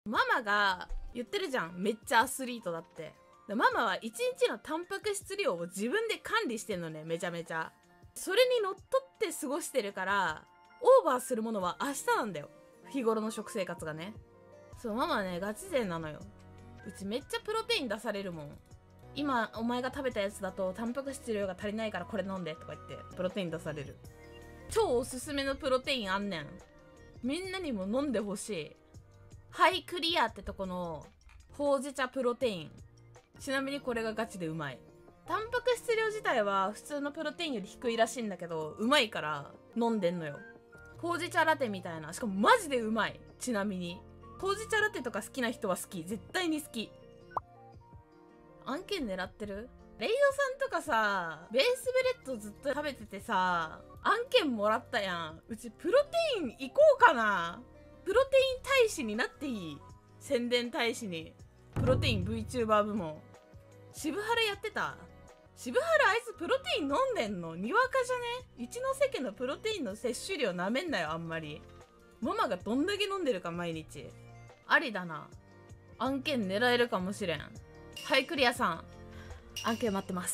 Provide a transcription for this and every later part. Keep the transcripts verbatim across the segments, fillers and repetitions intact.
ママが言ってるじゃん、めっちゃアスリートだって。ママはいちにちのタンパク質量を自分で管理してんのね、めちゃめちゃ。それにのっとって過ごしてるから、オーバーするものは明日なんだよ、日頃の食生活がね。そう、ママはねガチ勢なのよ。うちめっちゃプロテイン出されるもん。今お前が食べたやつだとタンパク質量が足りないからこれ飲んでとか言ってプロテイン出される。超おすすめのプロテインあんねん。みんなにも飲んでほしい。ハイクリアってとこのほうじ茶プロテイン。ちなみにこれがガチでうまい。タンパク質量自体は普通のプロテインより低いらしいんだけど、うまいから飲んでんのよ。ほうじ茶ラテみたいな。しかもマジでうまい。ちなみにほうじ茶ラテとか好きな人は好き。絶対に好き。案件狙ってる？レイドさんとかさ、ベースブレッドずっと食べててさ、案件もらったやん。うちプロテイン行こうかな。プロテイン大使になっていい？宣伝大使に。プロテイン VTuber 部門。渋原やってた？渋原あいつプロテイン飲んでんの？にわかじゃね？一ノ瀬家のプロテインの摂取量なめんなよ、あんまり。ママがどんだけ飲んでるか毎日。ありだな。案件狙えるかもしれん。はい、クリアさん。案件待ってます。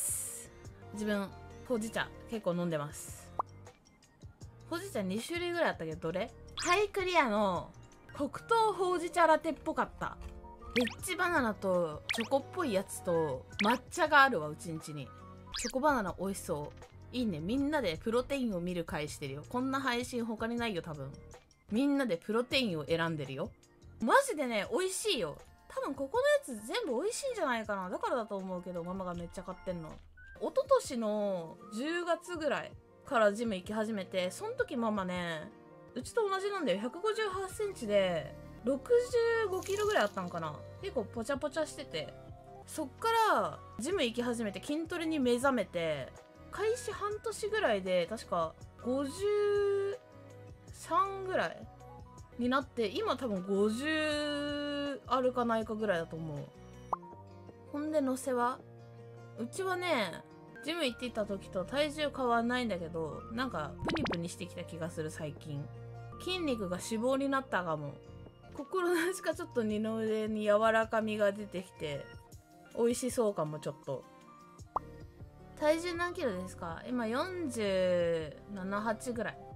自分、ほうじ茶結構飲んでます。ほうじ茶に種類ぐらいあったけど、どれ？ハイクリアの黒糖ほうじ茶ラテっぽかった。リッチバナナとチョコっぽいやつと抹茶があるわ、うちんちに。チョコバナナ美味しそう。いいね。みんなでプロテインを見る回してるよ。こんな配信他にないよ、多分。みんなでプロテインを選んでるよ。マジでね、美味しいよ。多分ここのやつ全部美味しいんじゃないかな。だからだと思うけど、ママがめっちゃ買ってんの。一昨年のじゅうがつぐらいからジム行き始めて、その時ママね、うちと同じなんだよ。ひゃくごじゅうはちセンチで、ろくじゅうごキロぐらいあったんかな。結構ポチャポチャしてて。そっからジム行き始めて筋トレに目覚めて、開始半年ぐらいで確かごじゅうさんぐらいになって、今多分ごじゅうあるかないかぐらいだと思う。ほんで乗せはうちはね、ジム行っていた時と体重変わんないんだけど、なんかプニプニしてきた気がする最近。筋肉が脂肪になったかも。心なしかちょっと二の腕に柔らかみが出てきて美味しそうかも。ちょっと体重何キロですか？今よんじゅうなな、はちぐらい。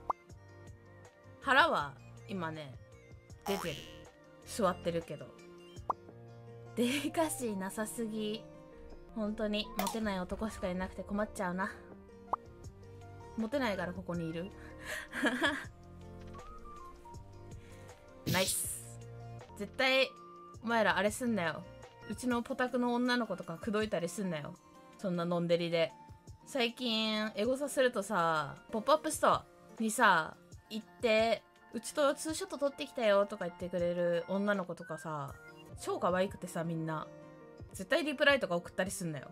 腹は今ね出てる。座ってるけどデリカシーなさすぎ。本当にモテない男しかいなくて困っちゃうな。モテないからここにいるナイス。絶対お前らあれすんなよ。うちのポタクの女の子とか口説いたりすんなよ、そんなのんでりで。最近エゴサするとさ、ポップアップストアにさ行ってうちとツーショット撮ってきたよとか言ってくれる女の子とかさ、超可愛くてさ、みんな絶対リプライとか送ったりすんなよ。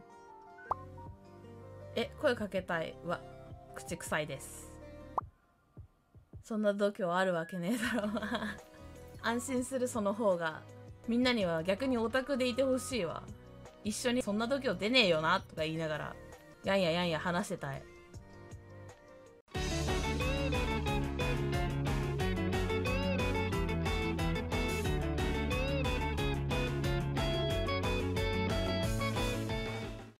え、声かけたいわ、口臭いです。そんな度胸あるわけねえだろ安心する、その方が。みんなには逆にオタクでいてほしいわ。一緒にそんな度胸出ねえよなとか言いながらやんややんや話してたい。